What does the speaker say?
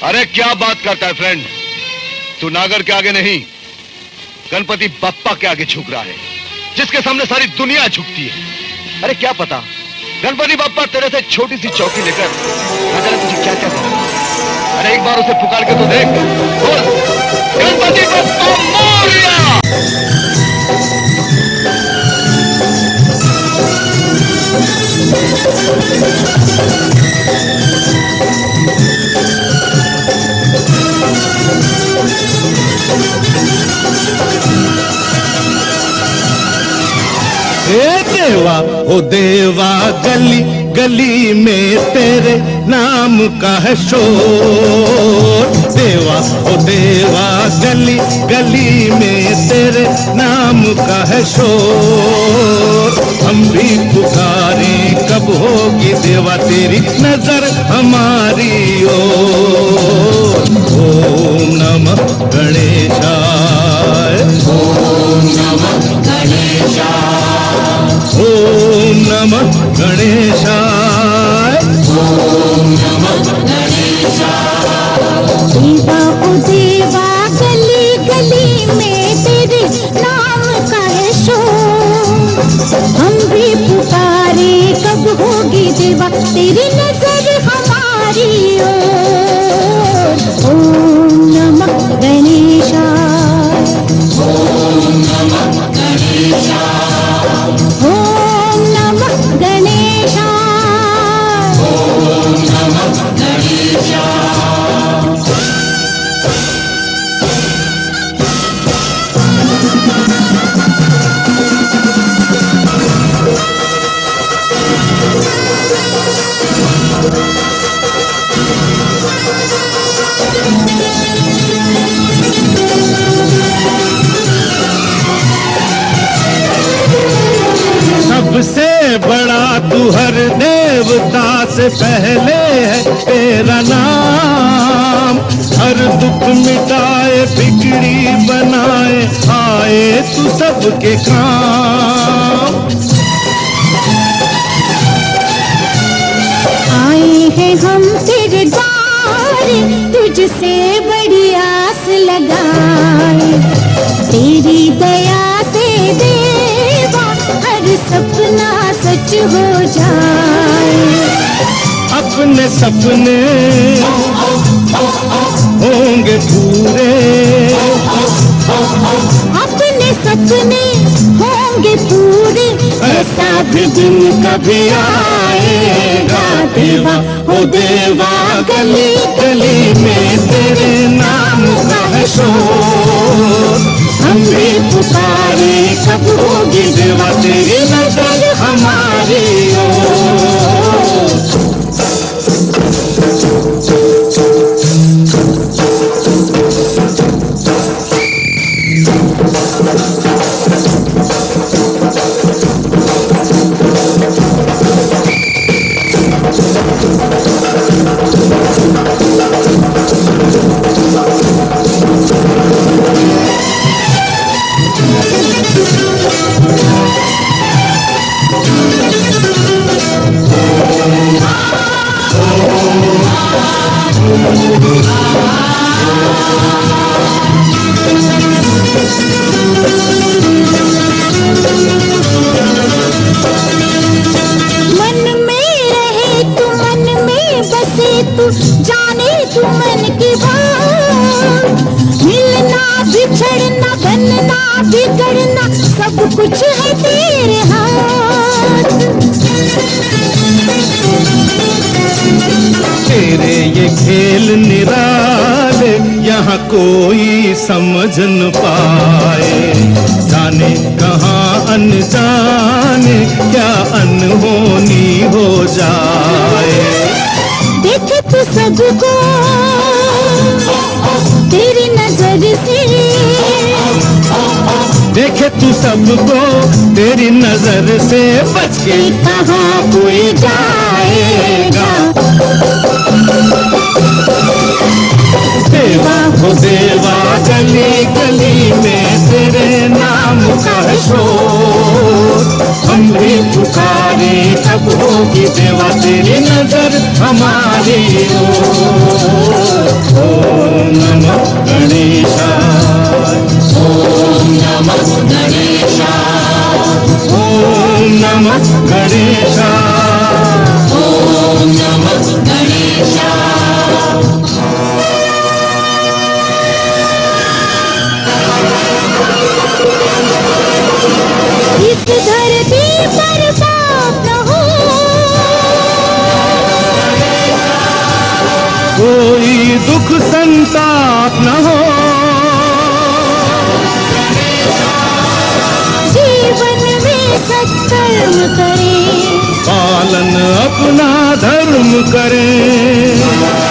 अरे क्या बात करता है फ्रेंड, तू नागर के आगे नहीं गणपति बप्पा के आगे झुक रहा है, जिसके सामने सारी दुनिया झुकती है। अरे क्या पता गणपति बप्पा तेरे से छोटी सी चौकी लेकर ना जाने तुझे क्या क्या करे। अरे एक बार उसे पुकार के तो देख, बोल गणपति बप्पा मोरया। देवा ओ देवा गली गली में तेरे नाम का है शोर। देवा ओ देवा गली गली में तेरे नाम का है शोर। हम भी पुकारें कब होगी देवा तेरी नजर हमारी ओर। ओम नमः गणेशाय, ओम नमः गणेशाय, ओम नमः गणेशाय, ओम नमः गणेशाय। देवा ओ देवा गली गली में तेरे नाम का है शोर। हम भी पुकारे कब होगी देवा तेरी नजर हमारी ओर। ओम नमः गणेशाय, ओम नमः गणेशाय, ओम नमः गणेशाय, ओम नमः गणेशाय। सबसे बड़ा तू हर देवता से पहले है तेरा नाम। हर दुख मिटाए बिगड़ी बनाए आए तू सबके काम। आए हैं हम तेरे द्वार तुझसे बड़ी आस लगाए। तेरी दया से देवा हर सपना सच हो जाए। अपने सपने होंगे पूरे, अपने सपने होंगे पूरे। ऐसा भी दिन कभी आएगा देवा ओ देवा गली गली में तेरे नाम का है शोर। हम भी पुकारे कब होगी देवा तेरी नजर हमारी ओर। जाने तू मन की बात। मिलना बिछड़ना बनना बिगड़ना सब कुछ है तेरे हाथ। तेरे ये खेल निराले यहाँ कोई समझ न पाए। जाने कहाँ अनजाने क्या अनहोनी हो जाए। देखे तू सबको तेरी नजर से, देखे तू सबको तेरी नजर से बच के कहाँ कोई जाएगा। देवा हो देवा गली गली में तेरे नाम का है शोर। हम भी पुकारे कब होगी देवा तेरी नजर हमारी ओर। दुख संताप न हो। जीवन में सत्कर्म करें, पालन अपना धर्म करें।